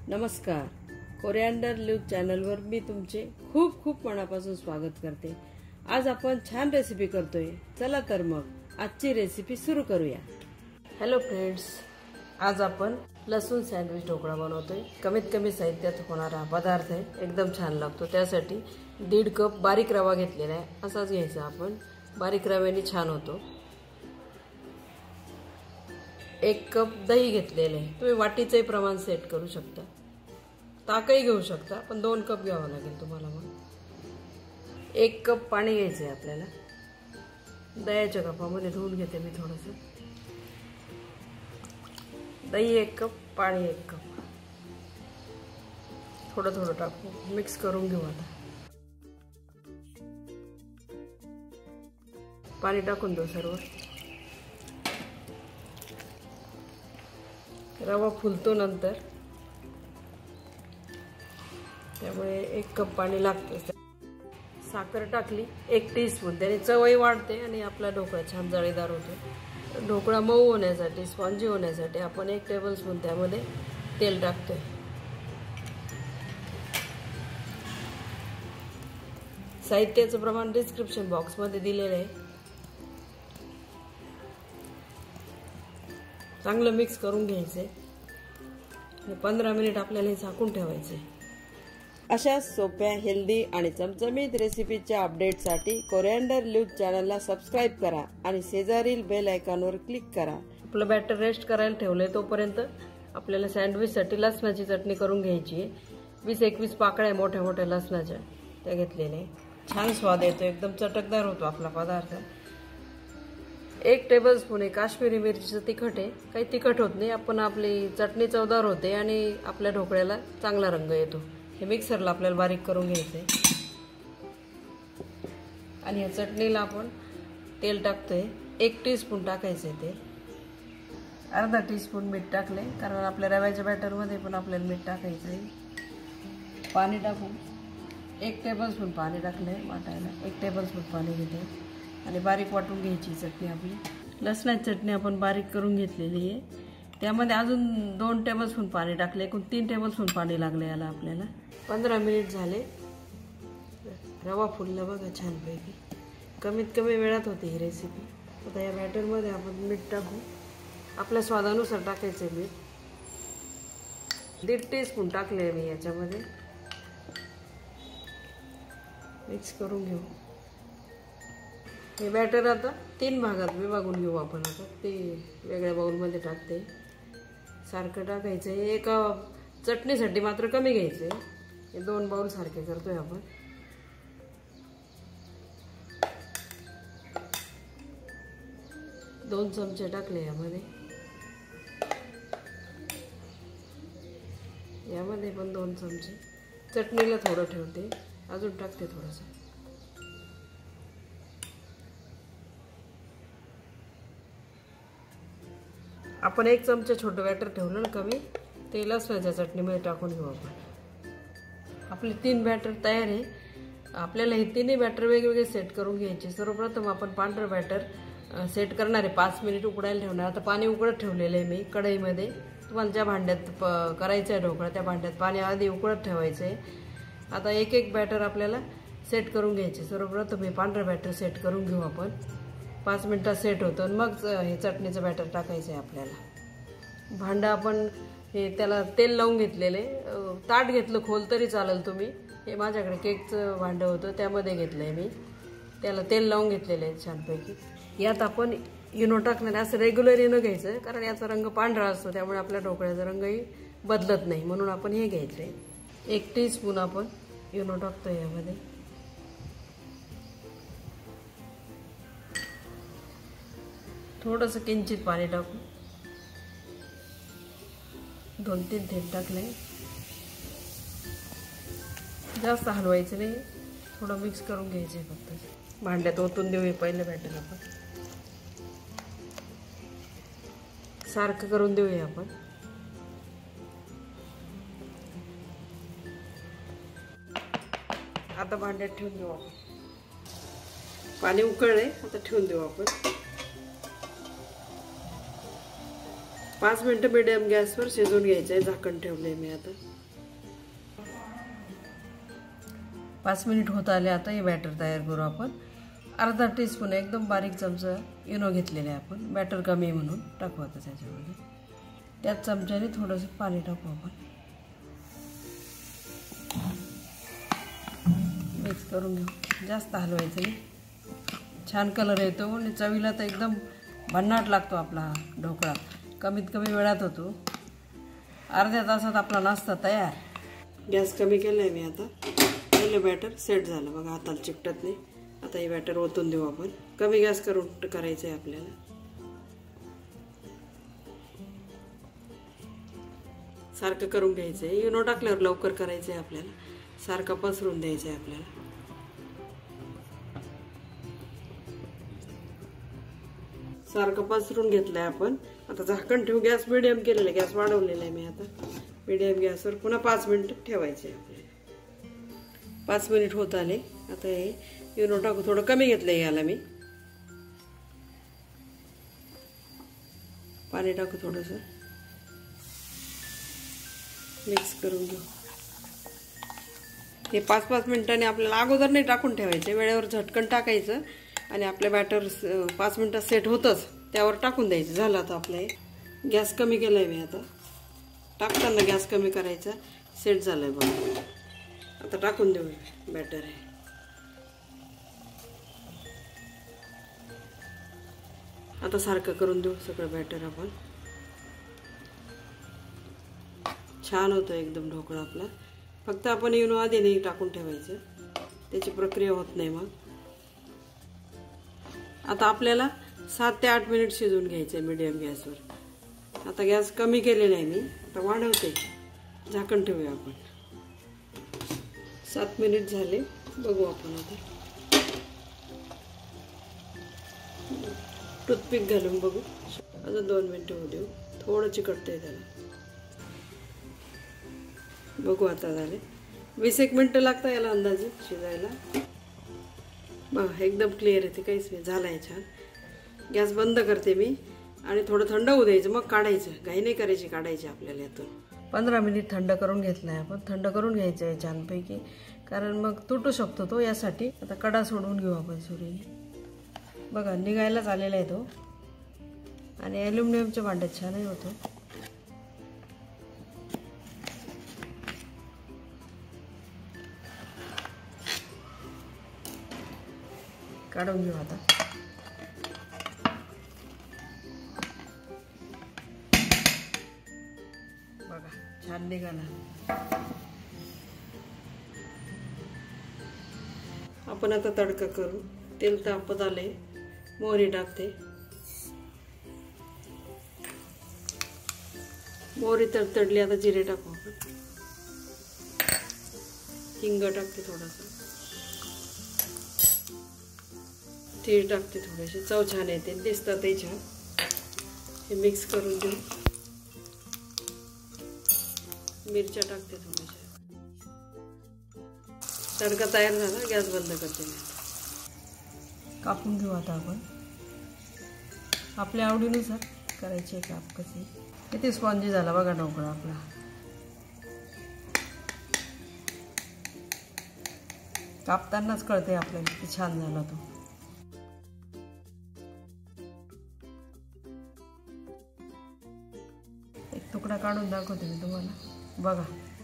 नमस्कार, कोरिअँडर लीव्ह चॅनलवर मी तुमचे खूप खूप मनापासून स्वागत करते। आज आपण छान रेसिपी करतोय। चला तर मग आजची रेसिपी सुरू करूया। हॅलो फ्रेंड्स, आज आपण लसूण सँडविच ढोकळा बनवतोय। कमीत कमी साहित्यात होणारा पदार्थ आहे, एकदम छान लागतो। त्यासाठी 1.5 कप बारीक रवा घेतलेला आहे, असाच घ्यायचा आपण। बारीक रव्याने छान होतो। 1 कप दही घेतलेले आहे, तुम्ही वाटीचे प्रमाण सेट करू शकता। ताकही घेऊ शकता, पण 2 कप घ्यावं लागेल तुम्हाला। मग 1 कप पाणी घ्यायचे आपल्याला। दह्याच्या कपामध्ये धुवून घेते मी थोडंसं। दही 1 कप, पाणी 1 कप, थोडं थोडं टाकू, मिक्स करून घेऊ। आता पाणी टाकून देऊ सर्व। रवा फुलतो नंतर, त्यामुळे 1 कप पाणी लागतं। साखर टाकली 1 टीस्पून, त्याने चवही वाढते आणि आपला ढोकळा छान जाळीदार होतो। ढोकळा मऊ होण्यासाठी, स्पॉन्जी होण्यासाठी आपण 1 टेबलस्पून त्यामध्ये तेल टाकतोय। साहित्याचं प्रमाण डिस्क्रिप्शन बॉक्समध्ये दिलेलं आहे। चांगलं मिक्स करून घ्यायचे आणि 15 मिनिट आपल्याला हे झाकून ठेवायचे। अशा सोप्या, हेल्दी आणि चमचमीत रेसिपीच्या अपडेटसाठी कोरिअँडर लीव्ह चॅनलला सबस्क्राईब करा आणि शेजारील बेल आयकॉनवर क्लिक करा। आपलं बॅटर रेस्ट करायला ठेवलंय, तोपर्यंत आपल्याला सँडविचसाठी लसणाची चटणी करून घ्यायची आहे। 20-21 पाकळ्या मोठ्या मोठ्या लसणाच्या त्या घेतलेल्या। छान स्वाद येतो, एकदम चटकदार होतो आपला पदार्थ। 1 टेबलस्पून काश्मीरी मिरचीचं तिखट आहे, काही तिखट होत नाही। आपण आपली चटणी चवदार होते आणि आपल्या ढोकळ्याला चांगला रंग येतो। हे मिक्सरला आपल्याला बारीक करून घ्यायचंय आणि या चटणीला आपण तेल टाकतोय। 1 टीस्पून टाकायचंय तेल, अर्धा टीस्पून मीठ टाकले, कारण आपल्या रव्याच्या बॅटरमध्ये पण आपल्याला मीठ टाकायचंय। पाणी टाकून 1 टेबलस्पून पाणी टाकलंय वाटायला। 1 टेबलस्पून पाणी घेते आणि बारीक वाटून घ्यायची चटणी आपली। लसणाची चटणी आपण बारीक करून घेतलेली आहे, त्यामध्ये अजून 2 टेबलस्पून पाणी टाकले, एकूण 3 टेबलस्पून पाणी लागले याला आपल्याला। 15 मिनिट झाले, रवा फुलला बघा छानपैकी। कमीत कमी वेळात होती ही रेसिपी। आता या बॅटरमध्ये आपण मीठ टाकू, आपल्या स्वादानुसार टाकायचं आहे मीठ। 1.5 टीस्पून टाकले मी याच्यामध्ये। मिक्स करून घेऊ। हे बॅटर आता 3 भागात विभागून घेऊ आपण। आता ते वेगळ्या बाउलमध्ये टाकते। सारखं टाकायचं आहे, एका चटणीसाठी मात्र कमी घ्यायचं आहे। हे 2 बाउल सारखे करतोय आपण। दोन चमचे टाकले यामध्ये। यामध्ये पण 2 चमचे। चटणीला थोडं ठेवते, अजून टाकते थोडंसं। आपण 1 चमचा छोटं बॅटर ठेवलं ना कमी, ते लसणाच्या चटणीमध्ये टाकून घेऊ आपण। आपले 3 बॅटर तयार आहे। आपल्याला हे 3ही बॅटर वेगवेगळे सेट करून घ्यायचे। सर्वप्रथम आपण पांढरं बॅटर सेट करणार आहे, 5 मिनिट उकडायला ठेवणार। आता पाणी उकळत ठेवलेलं आहे मी कढईमध्ये। तुम्हाला ज्या भांड्यात करायचं आहे ढोकळा त्या भांड्यात पाणी आधी उकळत ठेवायचं आहे। आता 1-1 बॅटर आपल्याला सेट करून घ्यायचे। सर्वप्रथम हे पांढरं बॅटर सेट करून घेऊ आपण। 5 मिनिटात सेट होतं आणि मग हे चटणीचं बॅटर टाकायचं आहे आपल्याला। भांडं आपण हे त्याला तेल लावून घेतलेले, ताट घेतलं खोल तरी चालेल तुम्ही। हे माझ्याकडे केकचं भांडं होतं, त्यामध्ये घेतलंय मी। त्याला तेल लावून घेतलेलं आहे छानपैकी। यात आपण इनो टाकणार आहे। असं रेग्युलर इनो घ्यायचं, कारण याचा रंग पांढरा असतो, त्यामुळे आपल्या ढोकळ्याचा रंगही बदलत नाही, म्हणून आपण हे घ्यायचं आहे। 1 टीस्पून आपण इनो टाकतोय यामध्ये। थोडंसं किंचित पाणी टाकू, 2-3 थेंब टाकले। जास्त हलवायचं नाही, थोडं मिक्स करून घ्यायचं फक्त। भांड्यात ओतून देऊया पहिलं बॅटर आपण। सारखं करून देऊया आपण। आता भांड्यात ठेवून देऊ आपण। पाणी उकळले, आता ठेवून देऊ आपण। 5 मिनिटं मीडियम गॅसवर शिजवून घ्यायचं आहे. झाकण ठेवलंय मी आता. 5 मिनिट होत आले. आता हे बॅटर तयार करू आपण. अर्धा टीस्पून एकदम बारीक चमचा इनो घेतलेला आहे आपण. बॅटर कमी म्हणून टाकू आता त्याच्यामध्ये. त्याच चमच्याने थोडंसं पाणी टाकू आपण. मिक्स करून घेऊ. जास्त हलवायचं नाही. छान कलर येतो आणि चवीला तर एकदम भन्नाट लागतो आपला हा ढोकळा. कमीत कमी वेळात होतो. अर्ध्या तासात आपला नाश्ता तयार. गॅस कमी केला आहे मी आता. पहिलं बॅटर सेट झालं बघा. हाताला चिकटत नाही. आता हे बॅटर ओतून देऊ आपण. कमी गॅस करून करायचं आहे आपल्याला. सारखं करून घ्यायचं आहे. इनो टाकल्यावर लवकर करायचं आहे आपल्याला. सारखं पसरून द्यायचं आहे आपल्याला. सारखं पसरून घेतलंय आपण. आता झाकण ठेवू. गॅस मिडियम केलेला आहे. गॅस वाढवलेला आहे मी आता. मिडियम गॅसवर पुन्हा 5 मिनिट ठेवायचे आहे आपल्याला. 5 मिनिट होत आले. आता हे इनो टाकू. थोडं कमी घेतलंय याला मी. पाणी टाकू थोडंसं. मिक्स करून घेऊ. हे 5-5 मिनिटांनी आपल्याला अगोदर नाही टाकून ठेवायचे. वेळेवर झटकन टाकायचं आणि आपल्या बॅटर 5 मिनिटात सेट होतच त्यावर टाकून द्यायचं. झालं आता आपलं. गॅस कमी केलाय मी आता. टाकताना गॅस कमी करायचा. सेट झालंय बघा. आता टाकून देऊ बॅटर आहे. आता सारखं करून देऊ सगळं बॅटर आपण. छान होतं एकदम ढोकळा आपला. फक्त आपण इनो आधी नाही टाकून ठेवायचं. त्याची प्रक्रिया होत नाही मग. आता आपल्याला 7 ते 8 मिनिट शिजवून घ्यायचं मीडियम गॅसवर. आता गॅस कमी केलेला आहे मी. आता वाढवते. झाकण ठेवूया आपण. 7 मिनिट झाले. बघू आपण आता. टूथपिक घालून बघू. अजून 2 मिनिटं होऊ देऊ. थोडं चिकटतंय त्याला. बघू आता झाले. 20-1 मिनिटं लागतं याला अंदाजे शिजायला. बघा एकदम क्लिअर येते. काहीच नाही. झालं आहे छान. गॅस बंद करते मी आणि थोडं थंड होऊ द्यायचं. मग काढायचं. घाई नाही करायची काढायची आपल्याला यातून. 15 मिनिट थंड करून घेतलं आहे आपण. थंड करून घ्यायचं आहे छानपैकी. कारण मग तुटू शकतो तो. यासाठी आता कडा सोडवून घेऊ आपण सुरीने. बघा निघायलाच आलेला आहे तो. आणि ॲल्युमिनियमच्या भांड्यात छानही होतो. काढून घेऊ आता. बघा छान निघाला. आपण आता तडका करू. तेल तापत आले. मोहरी टाकते. मोहरी तडतडली. आता जिरे टाकू आपण. हिंग टाकते थोडासा. तीळ टाकते थोडेसे. चव छान येते. दिसतातही छान. हे मिक्स करून देऊ. मिरच्या टाकते थोड्याशा. तडका तयार झाला. गॅस बंद करते मी. कापून घेऊ आता आपण. आपल्या आवडीनुसार करायचे काप कसे. किती स्पॉन्जी झाला बघा ढोकळा आपला. कापतानाच कळते आपल्याला किती छान झाला तो. एक तुकडा काढून दाखवते मी तुम्हाला. बघा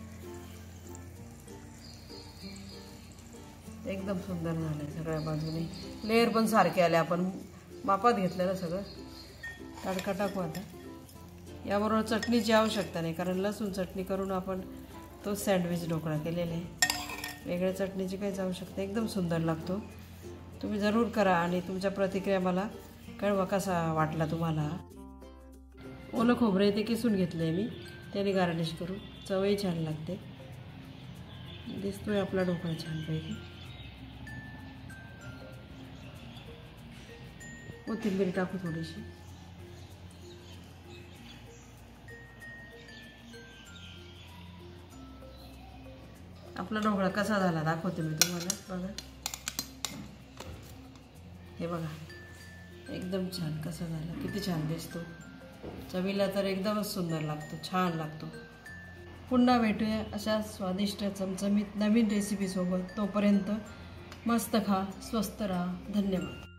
एकदम सुंदर झालंय सगळ्या बाजूने. लेअर पण सारखे आले. आपण मापात घेतलेलं सगळं. तडका टाकू आता. याबरोबर चटणीची आवश्यकता नाही कारण लसूण चटणी करून आपण तो सँडविच ढोकळा केलेला आहे. वेगळ्या चटणीची काहीच आवश्यकता. एकदम सुंदर लागतो. तुम्ही जरूर करा आणि तुमच्या प्रतिक्रिया मला कळवा कसा वाटला तुम्हाला. ओलं खोबरं इथे किसून घेतलंय मी. त्याने गार्निश करू. चवही छान लागते. दिसतोय आपला ढोकळा छानपैकी. कोथिंबीर टाकू थोडीशी. आपला ढोकळा कसा झाला दाखवते मी तुम्हाला. बघा हे बघा एकदम छान कसा झाला. किती छान दिसतो. चवीला तर एकदमच सुंदर लागतो, छान लागतो। पुन्हा भेटूया अशा स्वादिष्ट चमचमीत नवीन रेसिपीसोबत। तोपर्यंत मस्त खा, स्वस्त राहा। धन्यवाद।